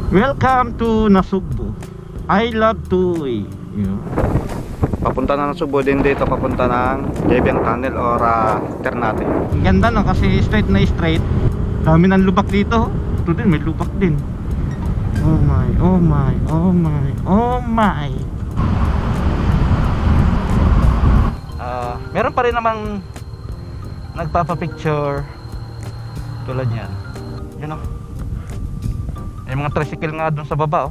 Welcome to Nasugbu. I love to Papunta na ng Subo din dito, papunta ng Jebyang Tunnel or Ternate. Ang ganda no, kasi straight na straight. Dami ng lubak dito. Ito din, may lubak din. Oh my, oh my, oh my, oh my. Meron pa rin namang nagpapapicture tulad yan. Yun o. May mga tricycle nga dun sa baba oh.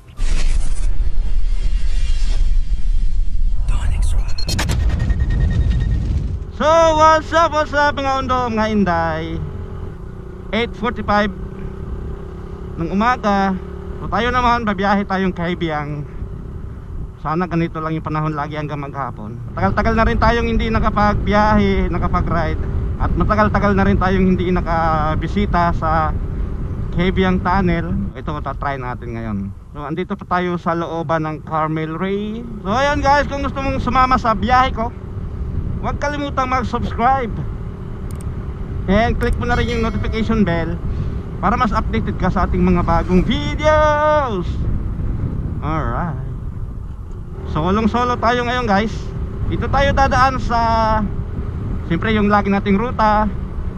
So what's up mga undong, mga inday. 8:45 ng umaga. So tayo naman, babiyahe tayong Kaibiyang. Sana ganito lang yung panahon lagi hanggang maghapon. Tagal-tagal na rin tayong hindi nakapagbiyahe, nakapag-ride. At matagal-tagal na rin tayong hindi nakabisita sa Kaibiyang Tunnel. Ito tatry natin ngayon. So andito pa tayo sa looban ng Carmel Ray. So ayan guys, kung gusto mong sumama sa biyahe ko, huwag kalimutang mag-subscribe and click mo na rin yung notification bell para mas updated ka sa ating mga bagong videos. Alright. Solong-solo tayo ngayon guys. Dito tayo dadaan sa, siyempre yung lagi nating ruta,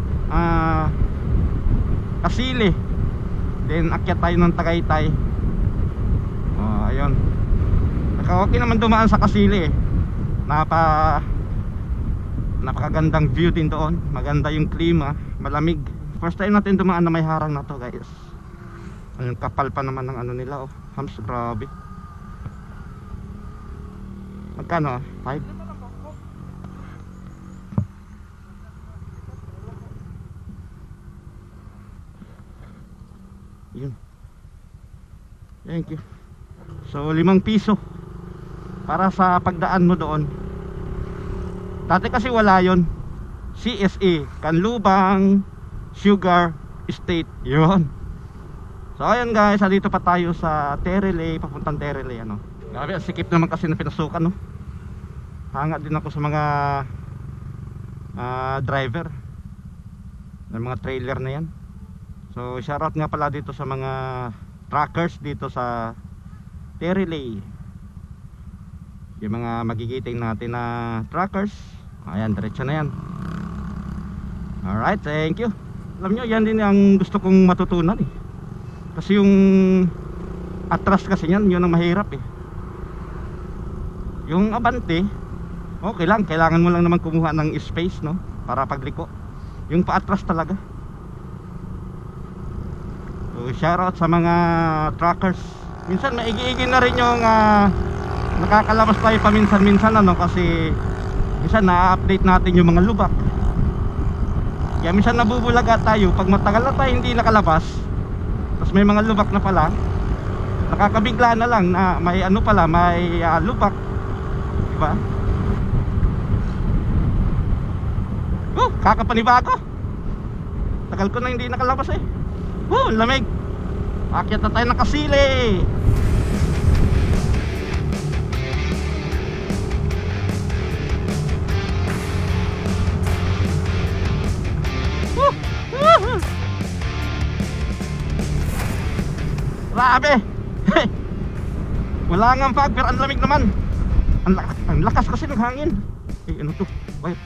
Kasili. Then akyat tayo ng Tagaytay. Ayun. Okay naman dumaan sa Kasili eh. Napakagandang view din doon. Maganda yung klima, malamig. First time natin dumaan na may harang na to guys. Ayun, kapal pa naman ng ano nila oh. Hams, grabe. Magkano? 5? Yun. Thank you. So 5 piso para sa pagdaan mo doon. Dati kasi wala yon. CSE, Canlubang Sugar Estate. Yun. So ayun guys, dito pa tayo sa Terele, papuntang Terele ano. Grabe, sikip naman kasi na pinasukan no. Hanga din ako sa mga driver ng mga trailer na yan. So shoutout nga pala dito sa mga truckers dito sa Terele. Yung mga magigiting natin na truckers. Ayan, diretso na yan. Alright, thank you. Alam nyo, yan din ang gusto kong matutunan eh. Kasi yung atras kasi yan, yun ang mahirap eh. Yung abante, okay lang, kailangan mo lang naman kumuha ng space no, para pagliko. Yung paatras talaga. So shoutout sa mga truckers. Minsan maigi-igi na rin yung nakakalabas tayo paminsan-minsan ano, kasi minsan na-update natin yung mga lubak. Kaya minsan nabubulaga tayo pag matagal na tayo hindi nakalabas, tapos may mga lubak na pala, nakakabigla na lang na may ano pala, may lubak, diba? Kakapanibago. Tagal ko na hindi nakalabas eh. Lamig. Akyat na tayo ng Kasili. Grabe. Wala nga fog pero ang lamig naman. Ang lakas kasi ng hangin. Ano to? Wait.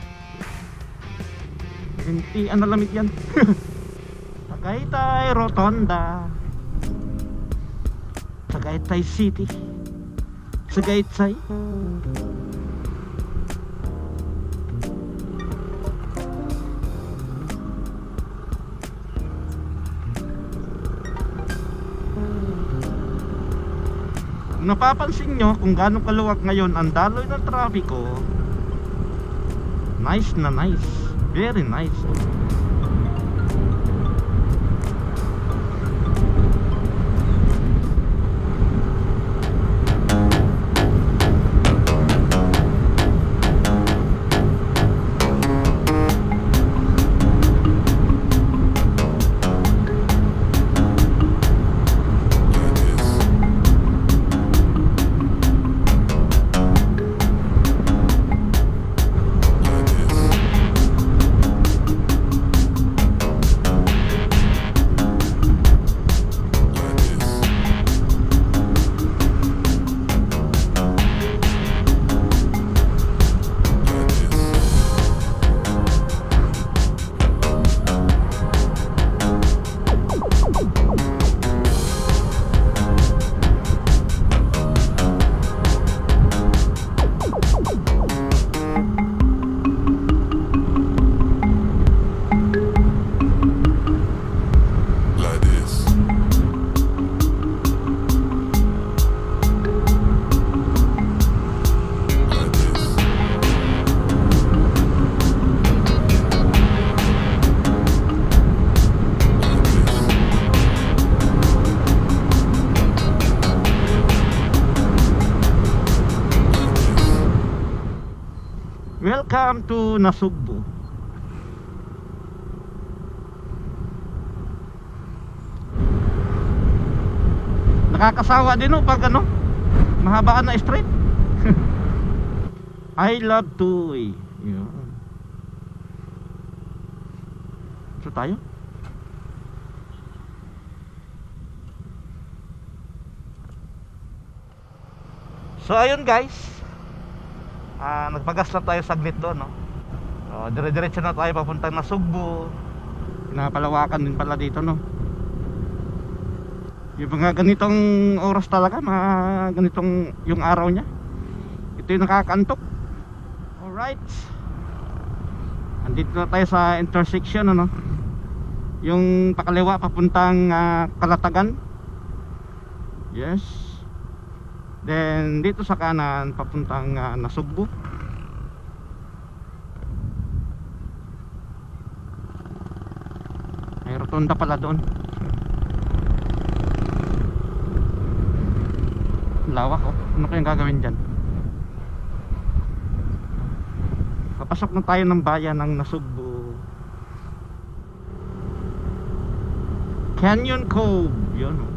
Hindi, ano lamig yan. Tagaytay Rotonda, Tagaytay City, Tagaytay. Napapansin nyo kung gaano kaluwag ngayon ang daloy ng trapiko. Nice na nice. Very nice. Welcome to Nasugbu. Nakakasawa din pag ano, mahabaan na straight. I love to yun. So tayo so ayun guys, nagpagas lang tayo saglit doon, no? So dire-diretso na tayo papuntang Nasugbu. Pinapalawakan din pala dito, no? Yung mga ganitong oras talaga, mga ganitong yung araw niya, ito yung nakakaantok. Alright, andito na tayo sa intersection, ano? Yung pakaliwa papuntang Kalatagan. Yes. Then dito sa kanan papuntang Nasugbu. May rotonda pala doon. Lawak, oh. Ano kayang gagawin dyan? Papasok na tayo ng bayan ng Nasugbu. Canyon Cove, yun, oh.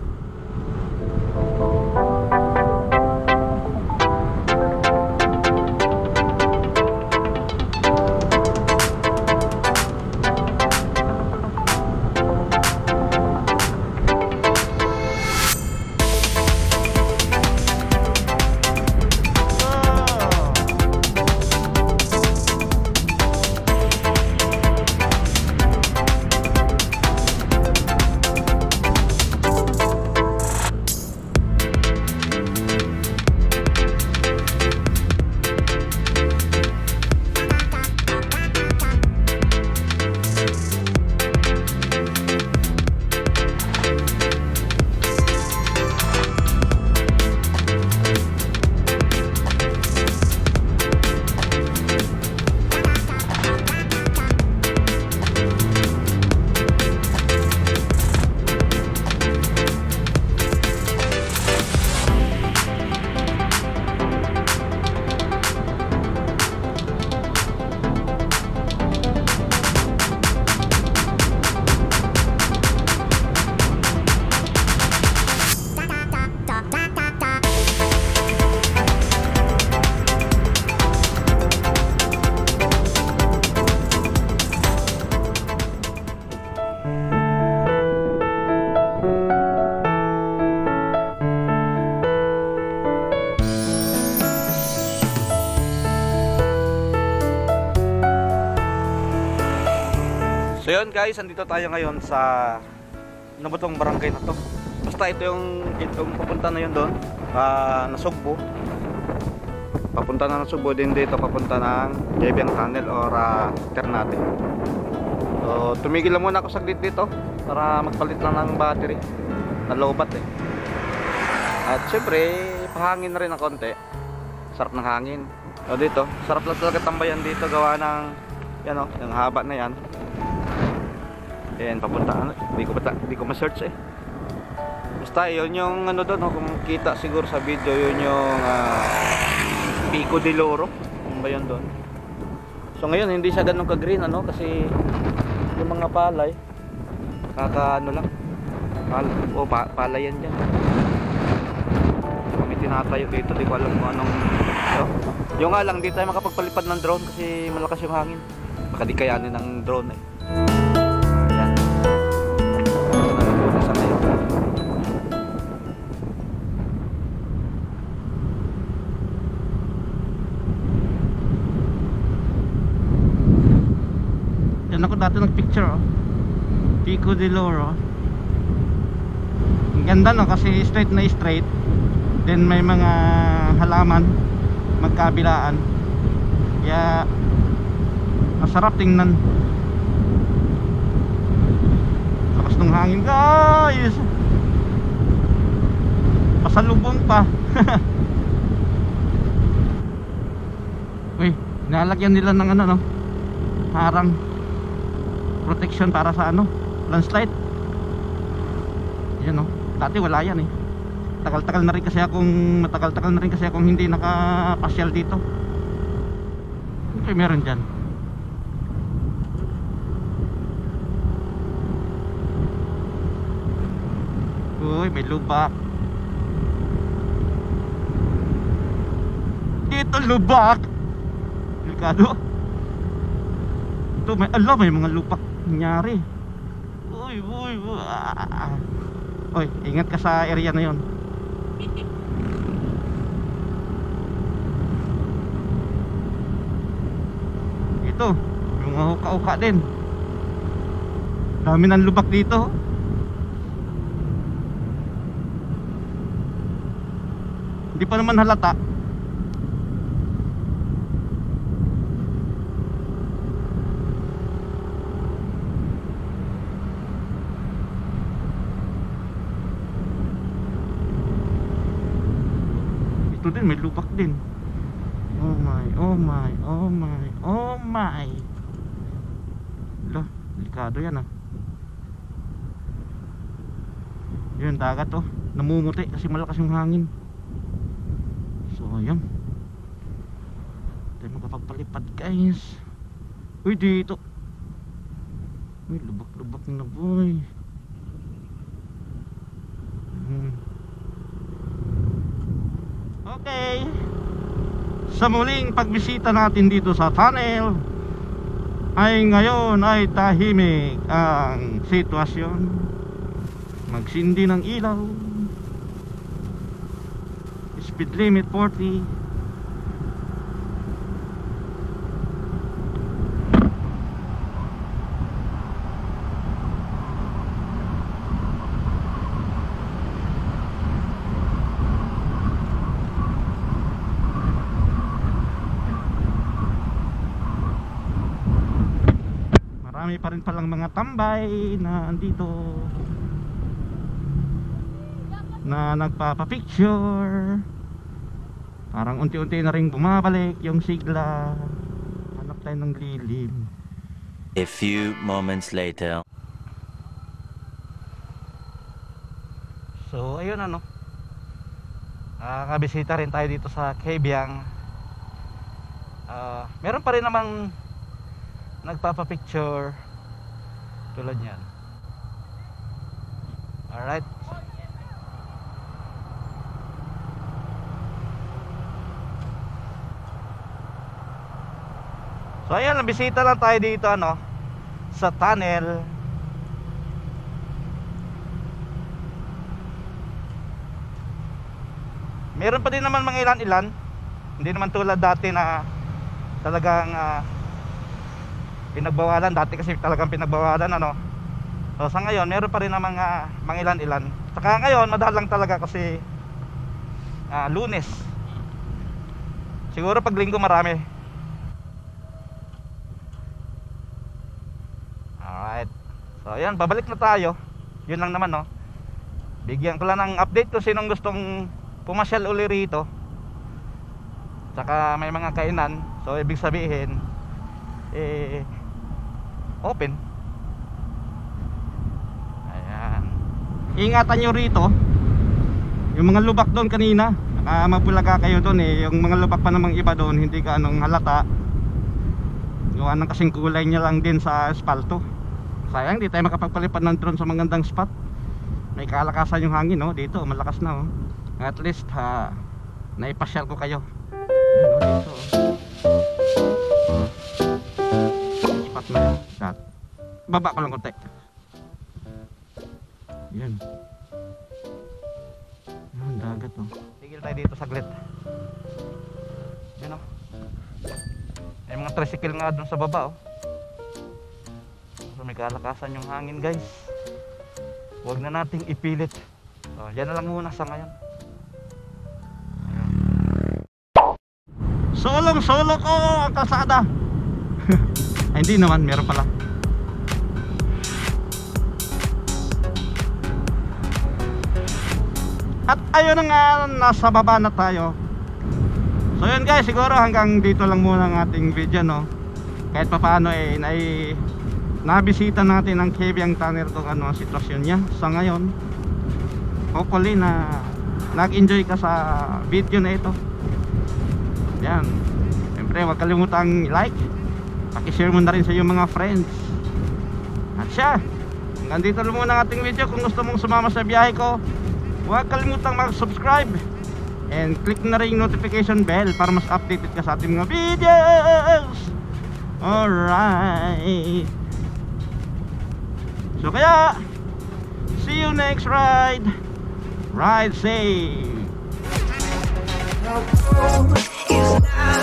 So yun guys, andito tayo ngayon sa ano ba tong barangay na to? Basta itong papunta na yun doon, Nasugbu. Papunta na Nasugbu din dito, papunta ng Jebyang Tunnel or Ternate. So tumigil lang muna ako saglit dito para magpalit lang ng battery. Nalobat eh. At syempre, pahangin na rin ng konti. Sarap ng hangin. O dito, sarap lang talaga tambayan dito gawa ng yan o, yung haba na yan. Ayan, papunta, hindi ko ma-search eh. Basta yun yung ano doon, kung kita siguro sa video, yun yung Pico de Loro. Ano ba yun doon? So ngayon hindi siya ganun ka-green, ano, kasi yung mga palay ano lang, palay yan dyan. Kami tinatayo dito, di ko alam kung anong yung nga lang, di tayo makapagpalipad ng drone kasi malakas yung hangin. Baka di kayanin ng drone eh. Yan ako dati nagpicture, oh. Pico de Loro. Ang ganda, no, kasi straight na straight. Then may mga halaman magkabilaan. Kaya masarap tingnan. Lakas ng hangin guys. Pasalubong pa. Uy, nalagyan nila ng ano, no, harang protection para sa ano, landslide. Yan, no, dati wala yan eh. Matagal-tagal na rin kasi akong hindi nakapasyal dito. Ay, meron dyan. Uy, may lubak. Dito lubak. Delikado. Ito may, alam, may mga lubak nangyari. Uy, uy, uy. Uy, ingat ka sa area na yon. Ito, yung mga huka-huka din. Dami ng lubak dito. Hindi pa naman halata. Ito din, may lubak din. Oh my, oh my, oh my, oh my. Lah, delikado yan ah. Yun, dagat oh. Namumuti kasi malakas yung hangin. So ayan, tayo makapagpalipad guys. Uy, dito may lubak-lubak na boy. Okay, sa muling pagbisita natin dito sa tunnel ay ngayon ay tahimik ang sitwasyon. Magsindi ng ilaw, speed limit 40. Marami pa rin palang mga tambay na andito na nagpapapicture. Parang unti-unti na rin bumabalik yung sigla. Hanap tayo ng lilim. A few moments later. So ayun ano, nakabisita rin tayo dito sa Kabyang. Meron pa rin namang nagpapapicture tulad yan. Alright. So ayan, nabisita lang tayo dito ano, sa tunnel. Meron pa din naman mga ilan-ilan. Hindi naman tulad dati na talagang pinagbawalan. Dati kasi talagang pinagbawalan ano. So sa ngayon, meron pa rin naman mga ilan-ilan. Saka ngayon, madalang talaga kasi Lunes. Siguro pag Linggo marami. So ayan, babalik na tayo. Yun lang naman no. Bigyan ko lang ng update kung sinong gustong pumasyal uli rito. Tsaka may mga kainan. So ibig sabihin open. Ayan. Ingatan nyo rito. Yung mga lubak doon kanina, mabulaga kayo doon yung mga lubak pa namang iba doon, hindi ka anong halata. Gawa ng kasing kulay niya lang din sa asfalto. Sayang di tayo makapagpalipad ng drone sa magandang spot. May kalakasan yung hangin no, dito malakas na oh. At least naipasyal ko kayo. Ayun, dito spot na yan. Baba ko lang konti. Yan. Yan, dagat oh. Tigil tayo dito saglit. Yan oh. May mga tricycle nga dun sa baba oh. May kalakasan yung hangin guys. Huwag na nating ipilit. So, yan na lang muna sa ngayon. Solong-solo ko ang kalsada. Ay, hindi naman, meron pala. At ayun na nga, nasa baba na tayo. So yun guys, siguro hanggang dito lang muna ang ating video no. Kahit pa paano nabisita natin ang Kabyang Tunnel kung ano ang sitwasyon niya sa ngayon. Hopefully na nag-enjoy ka sa video na ito. Yan. Siyempre syempre huwag kalimutang like, pakishare mo na rin sa iyong mga friends. At siya, hanggang dito lang muna ang ating video. Kung gusto mong sumama sa biyahe ko, huwag kalimutang mag-subscribe and click na rin yung notification bell para mas updated ka sa ating mga videos. Alright, so kaya see you next ride. Ride safe. Is now